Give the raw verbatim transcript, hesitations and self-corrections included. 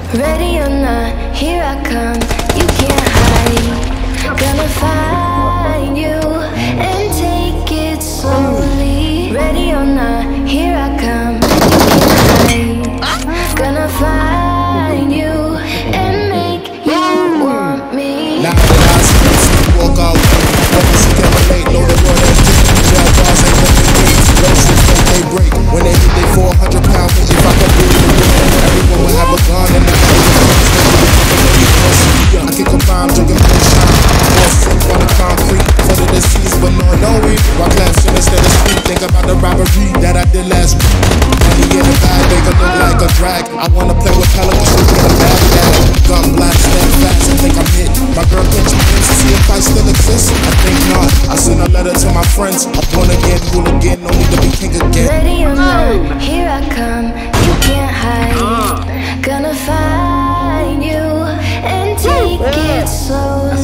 Ready or not, here I come. You can't hide. Gonna find you and take it slowly. Ready or not, here I come. You can't hide. Gonna find you and make you want me. Now that I see walk out, never see them late. Know the world has changed. Jail bars ain't open gates. Those shit don't they break. When they hit they four hundred pounds, if I can do it, everyone will have a gun and the I kick a bomb, drinking moonshine. More sick on the concrete, full of disease, but no, no weed. Rock lamps instead of street. Think about the robbery that I did last week. Money in the bag, make it look like a drag. I wanna play with pelicans, shoot in a bag bag. Gun blast, stand fast, I think I'm hit. My girl catch me in to see if I still exist. I think not. I sent a letter to my friends. I'm born again, rule again, no need to be king again. Ready or not, here I come. You can't hide. Gonna find you and take it slow.